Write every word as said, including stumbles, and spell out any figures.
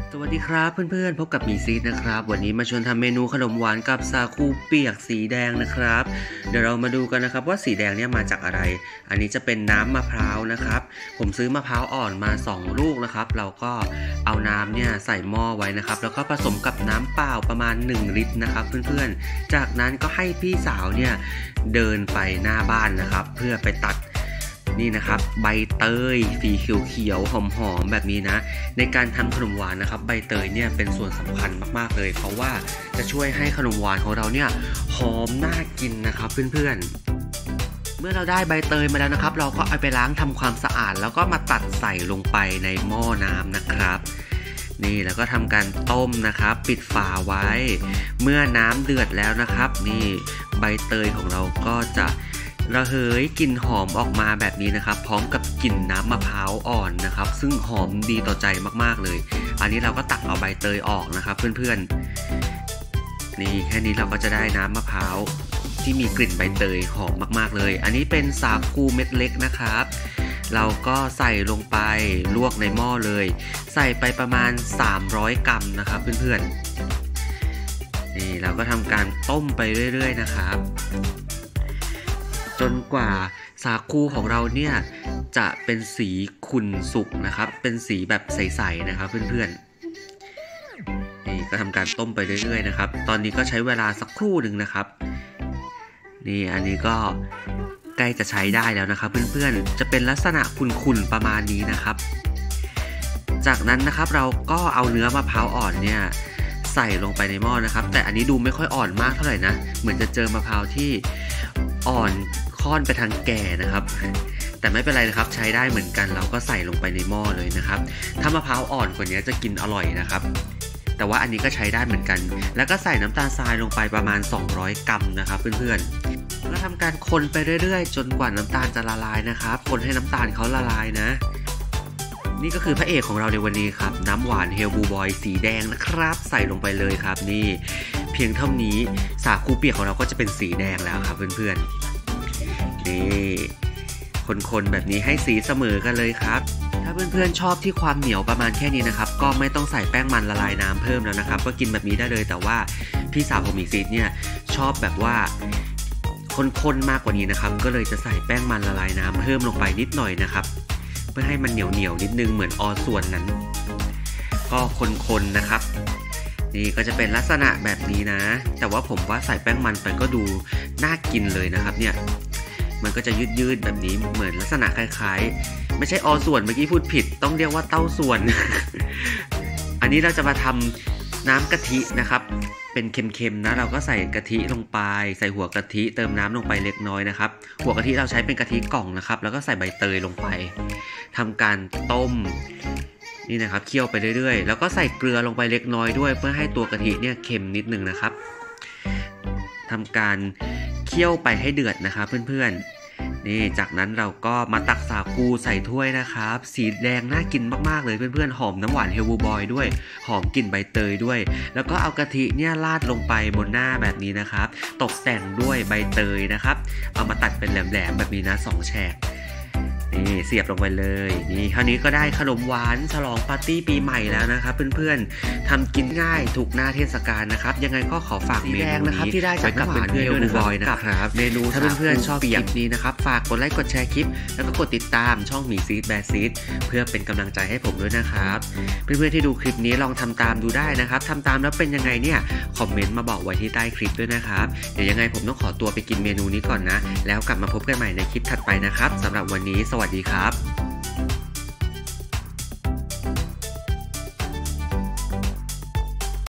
สวัสดีครับเพื่อนๆพบกับหมีซีดนะครับวันนี้มาชวนทำเมนูขนมหวานกับสาคูเปียกสีแดงนะครับเดี๋ยวเรามาดูกันนะครับว่าสีแดงเนี่ยมาจากอะไรอันนี้จะเป็นน้ำมะพร้าวนะครับผมซื้อมะพร้าวอ่อนมาสองลูกนะครับเราก็เอาน้ำเนี่ยใส่หม้อไว้นะครับแล้วก็ผสมกับน้ำเปล่าประมาณหนึ่งลิตรนะครับเพื่อนๆจากนั้นก็ให้พี่สาวเนี่ยเดินไปหน้าบ้านนะครับเพื่อไปตัดนี่นะครับใบเตยสีเขียวๆหอมๆแบบนี้นะในการทำขนมหวานนะครับใบเตยเนี่ยเป็นส่วนสำคัญมากๆเลยเพราะว่าจะช่วยให้ขนมหวานของเราเนี่ยหอมน่ากินนะครับเพื่อนๆเมื่อเราได้ใบเตยมาแล้วนะครับเราก็เอาไปล้างทำความสะอาดแล้วก็มาตัดใส่ลงไปในหม้อน้ำนะครับนี่แล้วก็ทำการต้มนะครับปิดฝาไว้เมื่อน้ำเดือดแล้วนะครับนี่ใบเตยของเราก็จะระเหยกลิ่นหอมออกมาแบบนี้นะครับพร้อมกับกลิ่นน้ำมะพร้าวอ่อนนะครับซึ่งหอมดีต่อใจมากๆเลยอันนี้เราก็ตักเอาใบเตยออกนะครับเพื่อนๆนี่แค่นี้เราก็จะได้น้ำมะพร้าวที่มีกลิ่นใบเตยหอมมากๆเลยอันนี้เป็นสาคูเม็ดเล็กนะครับเราก็ใส่ลงไปลวกในหม้อเลยใส่ไปประมาณสามร้อยกรัมนะครับเพื่อนๆนี่เราก็ทำการต้มไปเรื่อยๆนะครับจนกว่าสาคูของเราเนี่ยจะเป็นสีขุ่นสุกนะครับเป็นสีแบบใสๆนะครับเพื่อนๆนี่ก็ทำการต้มไปเรื่อยๆนะครับตอนนี้ก็ใช้เวลาสักครู่หนึ่งนะครับนี่อันนี้ก็ใกล้จะใช้ได้แล้วนะครับเพื่อนๆจะเป็นลักษณะขุ่นๆประมาณนี้นะครับจากนั้นนะครับเราก็เอาเนื้อมะพร้าวอ่อนเนี่ยใส่ลงไปในหม้อนะครับแต่อันนี้ดูไม่ค่อยอ่อนมากเท่าไหร่นะเหมือนจะเจอมะพร้าวที่อ่อนค่อนไปทางแก่นะครับแต่ไม่เป็นไรนะครับใช้ได้เหมือนกันเราก็ใส่ลงไปในหม้อเลยนะครับถ้ามะพร้าวอ่อนกว่านี้จะกินอร่อยนะครับแต่ว่าอันนี้ก็ใช้ได้เหมือนกันแล้วก็ใส่น้ำตาลทรายลงไปประมาณสองร้อยกรัมนะครับเพื่อนๆแล้วทำการคนไปเรื่อยๆจนกว่าน้ำตาลจะละลายนะครับคนให้น้ำตาลเขาละลายนะนี่ก็คือพระเอกของเราในวันนี้ครับน้ำหวานเฮลบูบอยสีแดงนะครับใส่ลงไปเลยครับนี่เพียงเท่านี้สาคูเปียกของเราก็จะเป็นสีแดงแล้วครับเพื่อนๆนี่คนๆแบบนี้ให้สีเสมอกันเลยครับถ้าเพื่อนๆชอบที่ความเหนียวประมาณแค่นี้นะครับก็ไม่ต้องใส่แป้งมันละลายน้ำเพิ่มแล้วนะครับก็กินแบบนี้ได้เลยแต่ว่าพี่สาวผมอีกซีดเนี่ยชอบแบบว่าข้นๆมากกว่านี้นะครับก็เลยจะใส่แป้งมันละลายน้ำเพิ่มลงไปนิดหน่อยนะครับเพื่อให้มันเหนียวเหนียวนิดนึงเหมือนอส่วนนั้นก็คนๆนะครับนี่ก็จะเป็นลักษณะแบบนี้นะแต่ว่าผมว่าใส่แป้งมันไปก็ดูน่ากินเลยนะครับเนี่ยมันก็จะยืดๆแบบนี้เหมือนลักษณะคล้ายๆไม่ใช่อส่วนเมื่อกี้พูดผิดต้องเรียกว่าเต้าส่วน อันนี้เราจะมาทำน้ำกะทินะครับเป็นเค็มๆนะเราก็ใส่กะทิลงไปใส่หัวกะทิเติมน้ำลงไปเล็กน้อยนะครับหัวกะทิเราใช้เป็นกะทิกล่องนะครับแล้วก็ใส่ใบเตยลงไปทำการต้มนี่นะครับเคี่ยวไปเรื่อยๆแล้วก็ใส่เกลือลงไปเล็กน้อยด้วยเพื่อให้ตัวกะทิเนี่ยเค็มนิดนึงนะครับทำการเคี่ยวไปให้เดือดนะครับเพื่อนๆนี่จากนั้นเราก็มาตักสาคูใส่ถ้วยนะครับสีแดงน่ากินมากๆเลยเพื่อนๆหอมน้ำหวานเฮลบูบอยด้วยหอมกลิ่นใบเตยด้วยแล้วก็เอากะทิเนี่ยราดลงไปบนหน้าแบบนี้นะครับตกแต่งด้วยใบเตยนะครับเอามาตัดเป็นแหลมๆแบบนี้นะสองแฉกนี่เสียบลงไปเลยนี่คราวนี้ก็ได้ขนมหวานฉลองปาร์ตี้ปีใหม่แล้วนะครับเพื่อนๆทำกินง่ายถูกหน้าเทศกาลนะครับยังไงก็ขอฝากเมนูนี้ที่ได้จากน้ำหวานเฮลบูบอยนะครับเมนูถ้าเพื่อนๆชอบคลิปนี้นะครับฝากกดไลค์กดแชร์คลิปแล้วก็กดติดตามช่องหมีซีดแบร์ซีดเพื่อเป็นกำลังใจให้ผมด้วยนะครับเพื่อนๆที่ดูคลิปนี้ลองทำตามดูได้นะครับทำตามแล้วเป็นยังไงเนี่ยคอมเมนต์มาบอกไว้ที่ใต้คลิปด้วยนะครับเดี๋ยวยังไงผมต้องขอตัวไปกินเมนูนี้ก่อนนะแล้วกลับมาพบกันใหม่ในคลิปถัดไปนะครับสำหรับวันนี้สวัสดีครับ